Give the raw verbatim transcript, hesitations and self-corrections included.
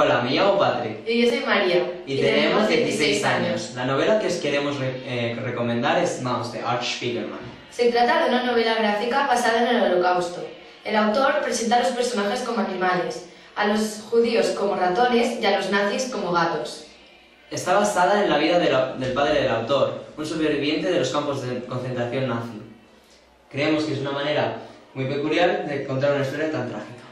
Hola, me llamo Patrick. Y yo soy María. Y, y tenemos dieciséis años. La novela que os queremos re eh, recomendar es Maus, de Art Spiegelman. Se trata de una novela gráfica basada en el Holocausto. El autor presenta a los personajes como animales, a los judíos como ratones y a los nazis como gatos. Está basada en la vida de la, del padre del autor, un superviviente de los campos de concentración nazi. Creemos que es una manera muy peculiar de contar una historia tan trágica.